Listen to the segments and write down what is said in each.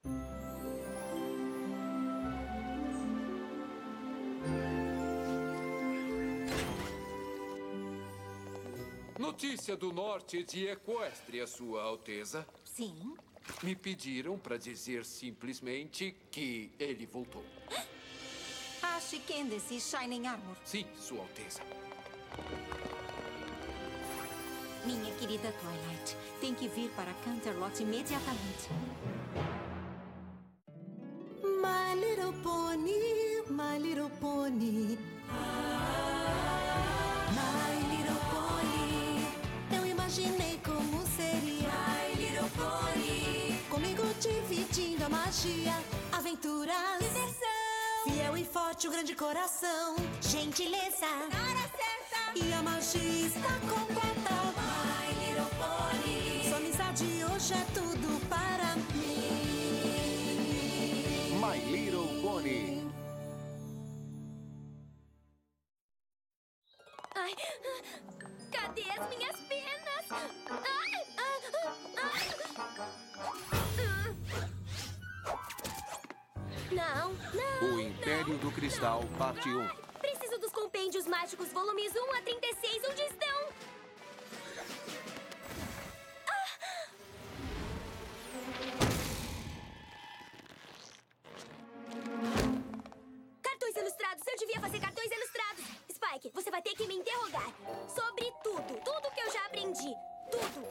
Notícia do norte de Equestria, Sua Alteza. Sim? Me pediram para dizer simplesmente que ele voltou. Ash Candace Shining Armor. Sim, Sua Alteza. Minha querida Twilight, tem que vir para Canterlot imediatamente. My little pony, my little pony. My little pony. Eu imaginei como seria. My little pony. Comigo dividindo a magia, aventuras, diversão. Fiel e forte, um grande coração. Gentileza, na hora certa. E a magia está completa. My little pony. Sua amizade hoje é tudo para mim. My Little Pony. Ai, cadê as minhas penas? Ai, Não, não. O Império do Cristal, parte 1. Preciso dos compêndios mágicos, volumes 1 a 36. Onde estão? Cartões ilustrados. Eu devia fazer cartões ilustrados. Spike, você vai ter que me interrogar sobre tudo. Tudo que eu já aprendi. Tudo.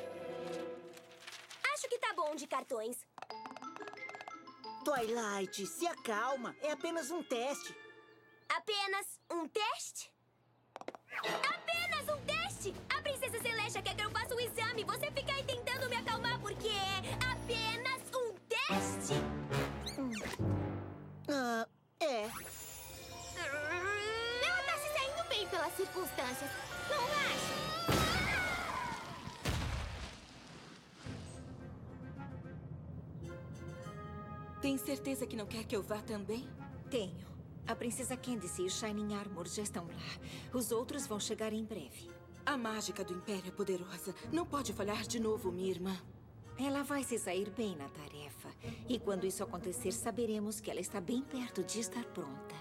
Acho que tá bom de cartões. Twilight, se acalma. É apenas um teste. Apenas um teste? Apenas um teste? A Princesa Celeste quer que eu faça um exame. Você fica aí tentando me acalmar porque é apenas um teste? É. Ela tá se saindo bem pelas circunstâncias. Não acha? Tem certeza que não quer que eu vá também? Tenho. A Princesa Candace e o Shining Armor já estão lá. Os outros vão chegar em breve. A mágica do Império é poderosa. Não pode falhar de novo, minha irmã. Ela vai se sair bem na tarefa. E quando isso acontecer, saberemos que ela está bem perto de estar pronta.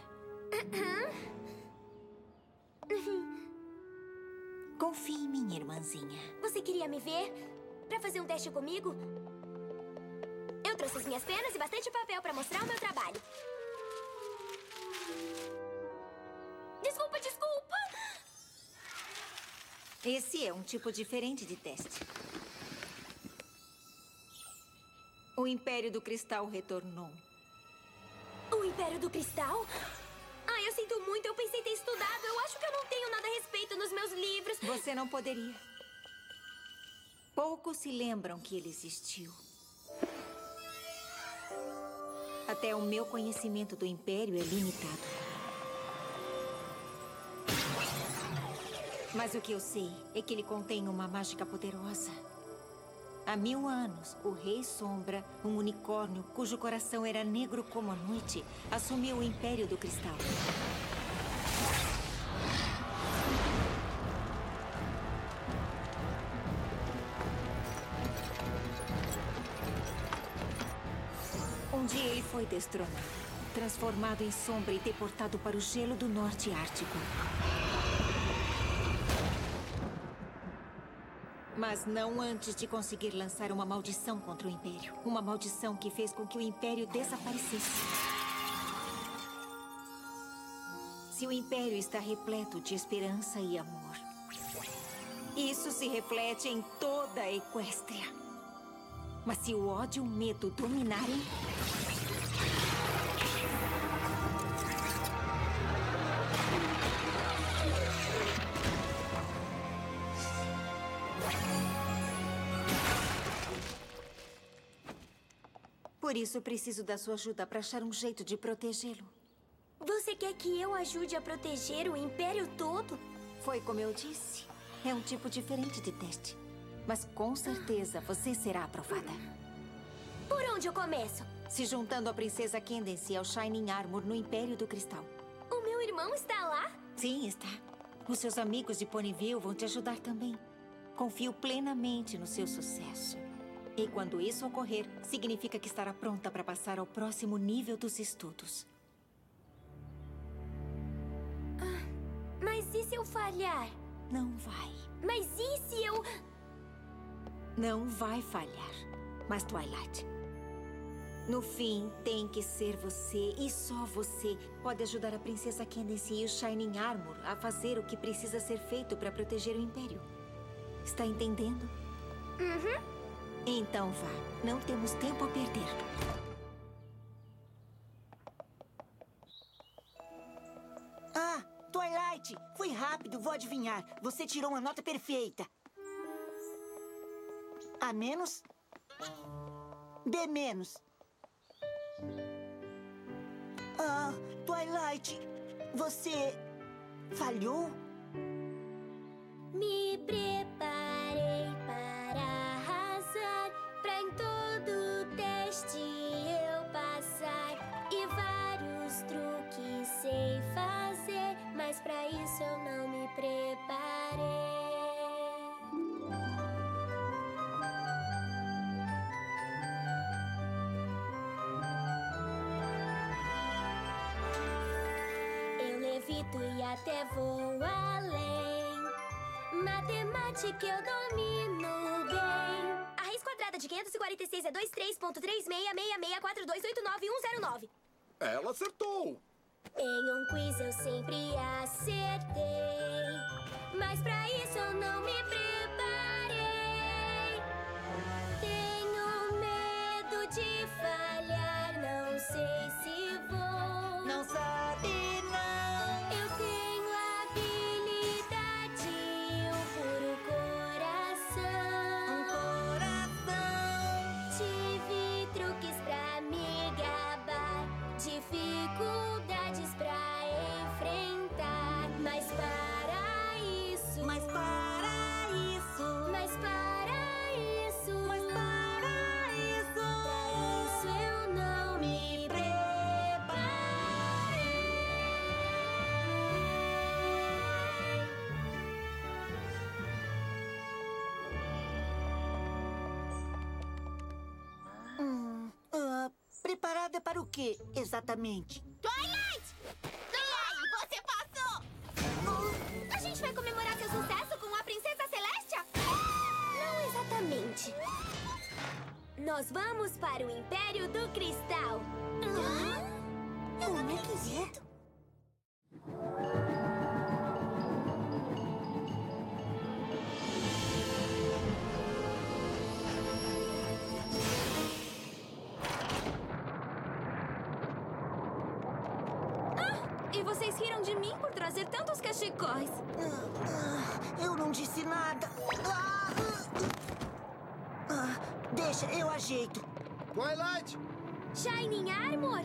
Confie em mim, irmãzinha. Você queria me ver? Pra fazer um teste comigo? Eu trouxe as minhas penas e bastante papel pra mostrar o meu trabalho. Desculpa, desculpa! Esse é um tipo diferente de teste. O Império do Cristal retornou. O Império do Cristal? Ai, eu sinto muito. Eu pensei ter estudado. Eu acho que eu não tenho nada a respeito nos meus livros. Você não poderia. Poucos se lembram que ele existiu. Até o meu conhecimento do Império é limitado. Mas o que eu sei é que ele contém uma mágica poderosa. Há 1000 anos, o Rei Sombra, um unicórnio cujo coração era negro como a noite, assumiu o Império do Cristal. Um dia ele foi destronado, transformado em sombra e deportado para o gelo do Norte Ártico. Mas não antes de conseguir lançar uma maldição contra o Império. Uma maldição que fez com que o Império desaparecesse. Se o Império está repleto de esperança e amor, isso se reflete em toda a Equestria. Mas se o ódio e o medo dominarem... Por isso, preciso da sua ajuda para achar um jeito de protegê-lo. Você quer que eu ajude a proteger o Império todo? Foi como eu disse. É um tipo diferente de teste. Mas com certeza você será aprovada. Por onde eu começo? Se juntando à Princesa Candace e ao Shining Armor no Império do Cristal. O meu irmão está lá? Sim, está. Os seus amigos de Ponyville vão te ajudar também. Confio plenamente no seu sucesso. E quando isso ocorrer, significa que estará pronta para passar ao próximo nível dos estudos. Mas e se eu falhar? Não vai. Mas e se eu... Não vai falhar. Mas, Twilight, no fim, tem que ser você e só você pode ajudar a Princesa Candace e o Shining Armor a fazer o que precisa ser feito para proteger o Império. Está entendendo? Uhum. Então vá. Não temos tempo a perder. Ah, Twilight! Foi rápido, vou adivinhar. Você tirou uma nota perfeita. A menos? B menos. Ah, Twilight, você falhou? Me preparei para arrasar, pra em todo teste eu passar. E vários truques sei fazer, mas pra isso eu não me preparei. Eu levito e até vou além. Matemática eu domino bem. A raiz quadrada de 546 é 23.36664289.109. Ela acertou. Em um quiz eu sempre acertei, mas pra isso eu não me preparei. Tenho medo de falhar, não sei se vou. Não sabe, não. Eu tenho habilidade e um puro coração. Tive truques pra me gabar, dificuldades pra enfrentar. Mas para isso, Mas para isso, mas para isso, mas para isso, pra isso eu não me preparada para o quê, exatamente? Twilight! E aí, você passou! A gente vai comemorar seu sucesso com a Princesa Celestia? Não exatamente. Nós vamos para o Império do Cristal. Eu não acredito. E vocês riram de mim por trazer tantos cachecóis. Eu não disse nada. Deixa, eu ajeito. Twilight! Shining Armor?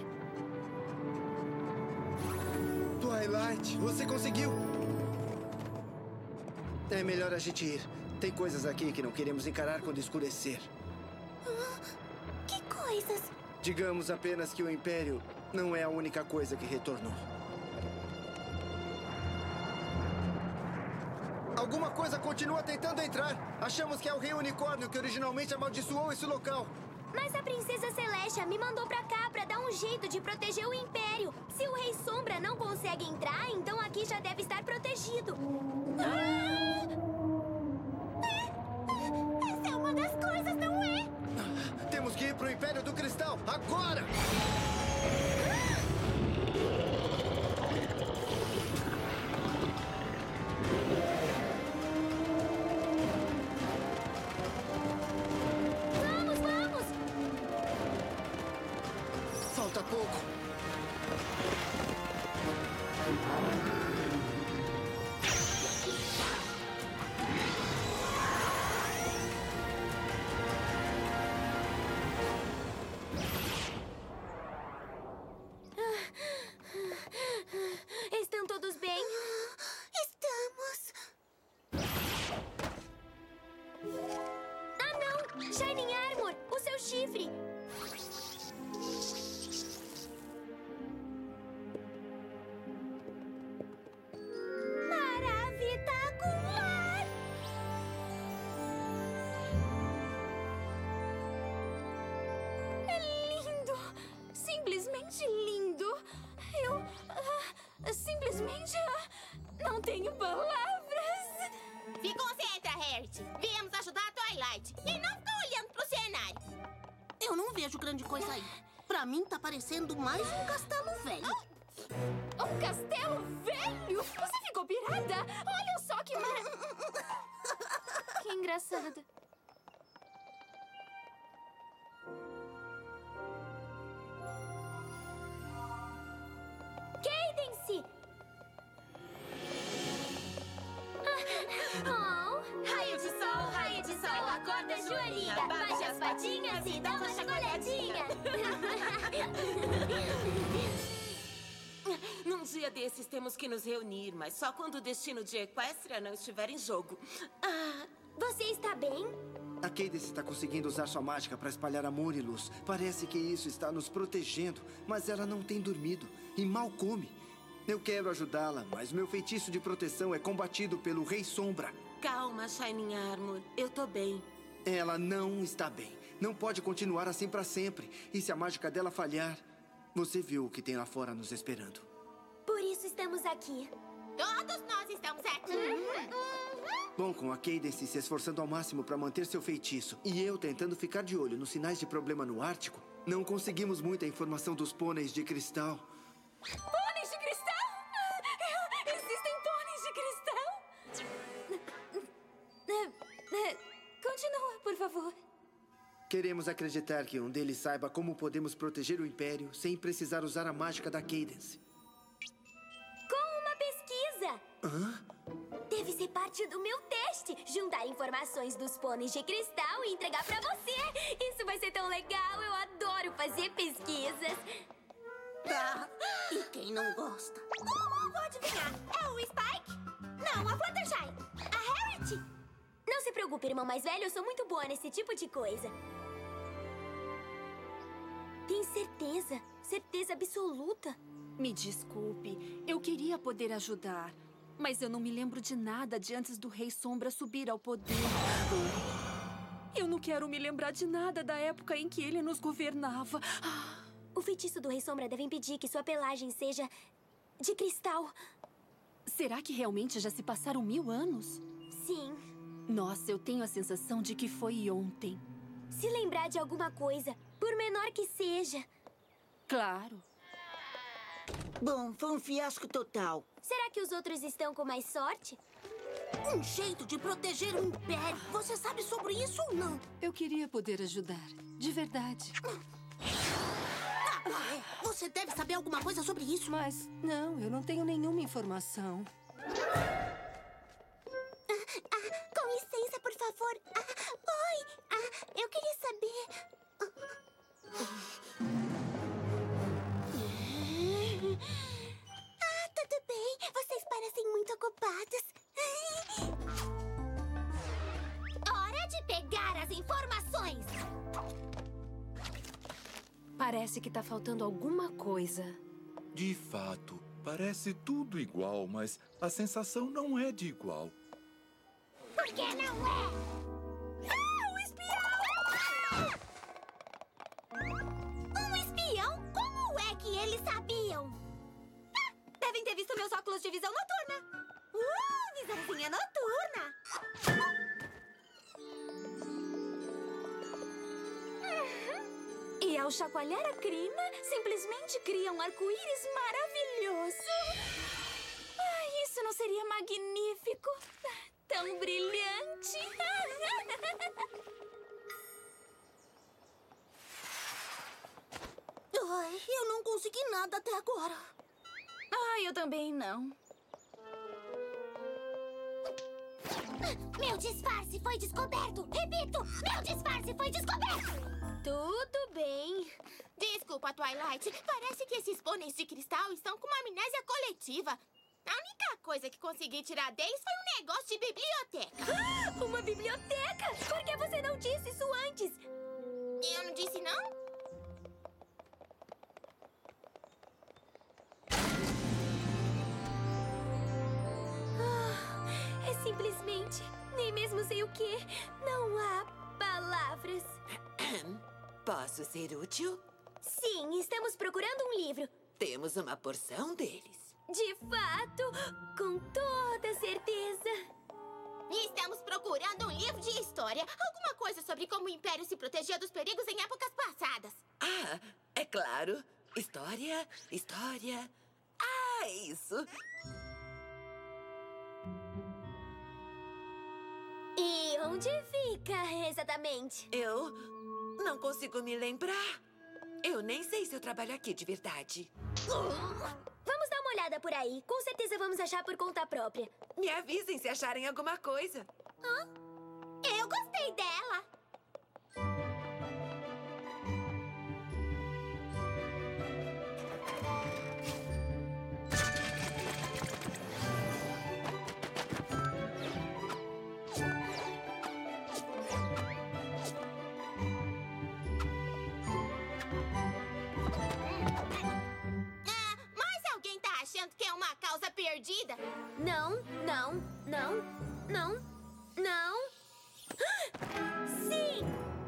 Twilight, você conseguiu! É melhor a gente ir. Tem coisas aqui que não queremos encarar quando escurecer. Que coisas? Digamos apenas que o Império não é a única coisa que retornou. Alguma coisa continua tentando entrar. Achamos que é o Rei Unicórnio que originalmente amaldiçoou esse local. Mas a Princesa Celestia me mandou pra cá pra dar um jeito de proteger o Império. Se o Rei Sombra não consegue entrar, então aqui já deve estar protegido. Essa é uma das coisas, não é? Temos que ir pro Império do Cristal, agora! Vamos, vamos! Falta pouco. Estão todos bem? Estamos. Ah, não! Shining Armor, o seu chifre! vejo grande coisa aí. Pra mim, tá parecendo mais um castelo velho. Um castelo velho? Você ficou pirada? Olha só que Que engraçado. Cadence! Raio de sol, acorda, Joaninha. Baixe as patinhas e dá uma chacoalhadinha. Num dia desses temos que nos reunir, mas só quando o destino de Equestria não estiver em jogo. Você está bem? A Cadence está conseguindo usar sua mágica para espalhar amor e luz. Parece que isso está nos protegendo, mas ela não tem dormido e mal come. Eu quero ajudá-la, mas meu feitiço de proteção é combatido pelo Rei Sombra. Calma, Shining Armor. Eu tô bem. Ela não está bem. Não pode continuar assim para sempre. E se a mágica dela falhar, você viu o que tem lá fora nos esperando. Por isso estamos aqui. Todos nós estamos aqui. Bom, com a Cadence se esforçando ao máximo para manter seu feitiço e eu tentando ficar de olho nos sinais de problema no Ártico, não conseguimos muita informação dos pôneis de cristal. Pôneis de cristal? Existem pôneis de cristal? Continua, por favor. Queremos acreditar que um deles saiba como podemos proteger o Império sem precisar usar a mágica da Cadence. Com uma pesquisa. Deve ser parte do meu teste. Juntar informações dos pôneis de cristal e entregar pra você. Isso vai ser tão legal. Eu adoro fazer pesquisas. E quem não gosta? Vou adivinhar. É o Spike? Não, a Fluttershy. A Harriet? Não se preocupe, irmão mais velho. Eu sou muito boa nesse tipo de coisa. Tem certeza? Certeza absoluta? Me desculpe, eu queria poder ajudar, mas eu não me lembro de nada de antes do Rei Sombra subir ao poder. Eu não quero me lembrar de nada da época em que ele nos governava. O feitiço do Rei Sombra deve impedir que sua pelagem seja de cristal. Será que realmente já se passaram 1000 anos? Sim. Nossa, eu tenho a sensação de que foi ontem. Se lembrar de alguma coisa, por menor que seja. Claro. Bom, foi um fiasco total. Será que os outros estão com mais sorte? Um jeito de proteger o Império. Você sabe sobre isso ou não? Eu queria poder ajudar, de verdade. Você deve saber alguma coisa sobre isso. Mas, não, eu não tenho nenhuma informação. Com licença, por favor. Oi, eu queria saber... tudo bem. Vocês parecem muito ocupados. Hora de pegar as informações. Parece que tá faltando alguma coisa. De fato, parece tudo igual, mas a sensação não é de igual. Por que não é? Um espião! Um espião? Como é que eles sabiam? Devem ter visto meus óculos de visão noturna. Visãozinha noturna. E ao chacoalhar a crina, simplesmente cria um arco-íris maravilhoso. Ai, isso não seria magnífico? Tão brilhante. Ai, eu não consegui nada até agora. Eu também não. Meu disfarce foi descoberto. Repito, meu disfarce foi descoberto. Tudo bem. Desculpa, Twilight. Parece que esses pôneis de cristal estão com uma amnésia coletiva. A única coisa que consegui tirar deles foi um negócio de biblioteca. Uma biblioteca? Por que você não disse isso antes? Eu não disse não? É simplesmente... Nem mesmo sei o quê. Não há palavras. Posso ser útil? Sim, estamos procurando um livro. Temos uma porção deles. De fato, com toda certeza. Estamos procurando um livro de história. Alguma coisa sobre como o Império se protegia dos perigos em épocas passadas. claro. História, história. Ah, isso. E onde fica exatamente? Eu não consigo me lembrar. Eu nem sei se eu trabalho aqui de verdade. Vamos dar uma olhada por aí. Com certeza vamos achar por conta própria. Me avisem se acharem alguma coisa. Hã? Eu gostei dela. Mas alguém tá achando que é uma causa perdida? Não, não, não, não, não. Sim!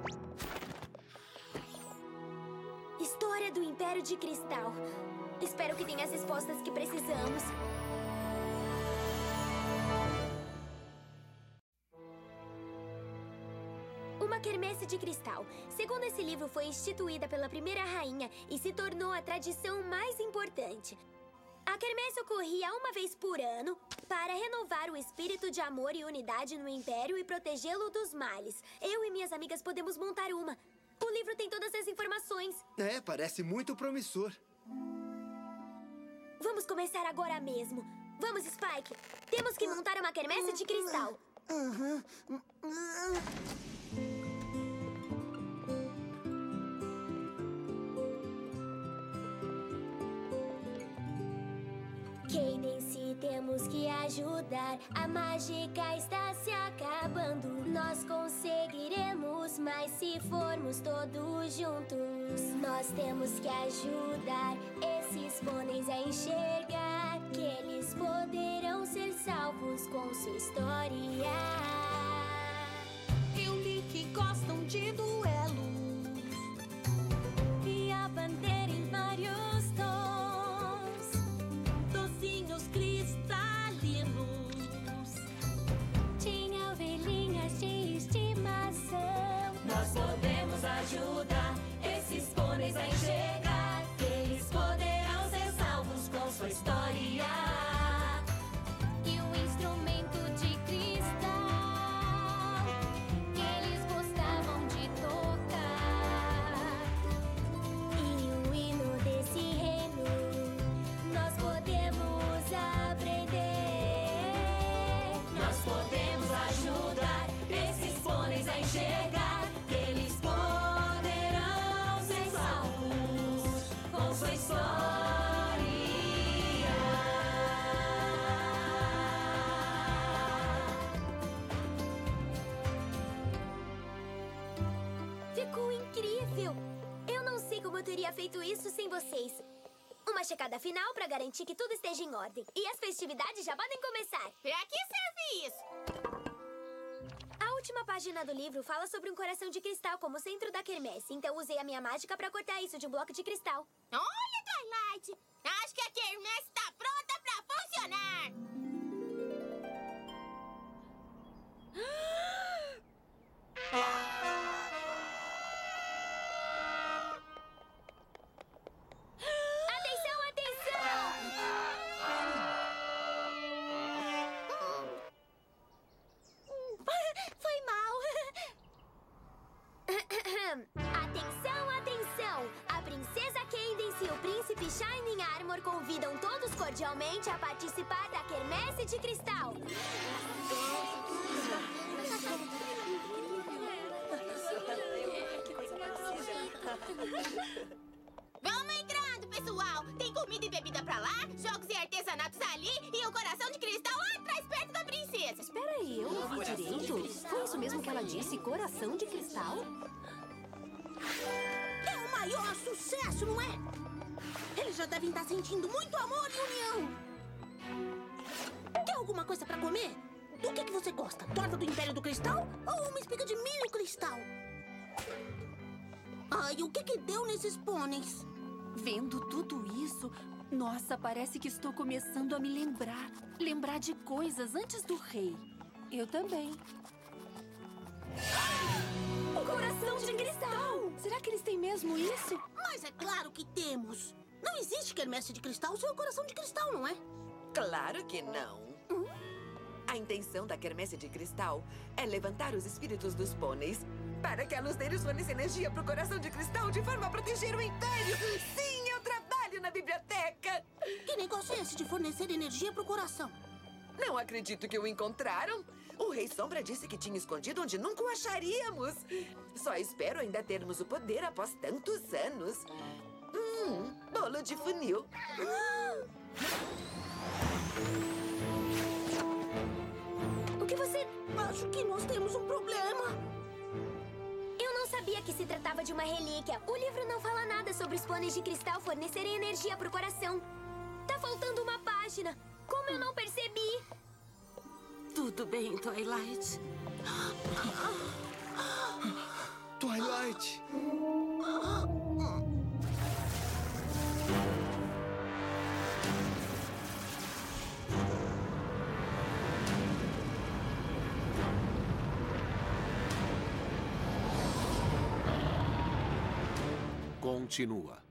História do Império de Cristal. Espero que tenha as respostas que precisamos. Uma quermesse de cristal. Segundo esse livro, foi instituída pela primeira rainha e se tornou a tradição mais importante. A quermesse ocorria uma vez por ano para renovar o espírito de amor e unidade no Império e protegê-lo dos males. Eu e minhas amigas podemos montar uma. O livro tem todas as informações. É, parece muito promissor. Vamos começar agora mesmo. Vamos, Spike. Temos que montar uma quermesse de cristal. Cadence, temos que ajudar. A mágica está se acabando. Nós conseguiremos, mas se formos todos juntos. Nós temos que ajudar esses pôneis a enxergar que eles poderão ser salvos com sua história. Eu li que gostam de duelos e a bandeira em vários tons, docinhos cristalinos. Tinha ovelhinhas de estimação. Nós podemos ajudar esses pôneis a enxergar que eles poderão ser salvos com sua história. E o instrumento de cristal que eles gostavam de tocar. E o hino desse reino nós podemos aprender. Nós podemos ajudar esses pôneis a enxergar que eles poderão ser salvos com sua história. Ficou incrível! Eu não sei como eu teria feito isso sem vocês. Uma checada final para garantir que tudo esteja em ordem. E as festividades já podem começar. Pra que serve isso? A última página do livro fala sobre um coração de cristal como centro da quermesse. Então usei a minha mágica para cortar isso de um bloco de cristal. Olha, Twilight! Acho que a quermesse tá pronta pra funcionar! Atenção, atenção! Foi mal. Atenção, atenção! A princesa Cadence e o príncipe Shining Armor convidam todos cordialmente a participar da quermesse de cristal. Vamos entrando, pessoal! Tem comida e bebida pra lá, jogos e artesanatos ali e o coração de cristal lá atrás, perto da princesa. Espera aí, eu ouvi direito? Foi isso mesmo que ela disse? Coração de cristal? É o maior sucesso, não é? Eles já devem estar sentindo muito amor e união. Quer alguma coisa pra comer? Do que você gosta? Torta do Império do Cristal ou uma espiga de milho cristal? Ai, o que deu nesses pôneis? Vendo tudo isso, nossa, parece que estou começando a me lembrar. Lembrar de coisas antes do rei. Eu também. O coração de cristal! Será que eles têm mesmo isso? Mas é claro que temos. Não existe quermesse de cristal sem o coração de cristal, não é? Claro que não. A intenção da quermesse de cristal é levantar os espíritos dos pôneis para que a luz deles forneça energia para o coração de cristal de forma a proteger o império. Sim, eu trabalho na biblioteca. Que negócio é esse de fornecer energia para o coração? Não acredito que o encontraram. O Rei Sombra disse que tinha escondido onde nunca o acharíamos. Só espero ainda termos o poder após tantos anos. Bolo de funil. O que você... Acho que nós temos um problema. Eu não sabia que se tratava de uma relíquia. O livro não fala nada sobre os pôneis de cristal fornecerem energia pro coração. Tá faltando uma página. Como eu não percebi? Tudo bem, Twilight. Twilight! Continua.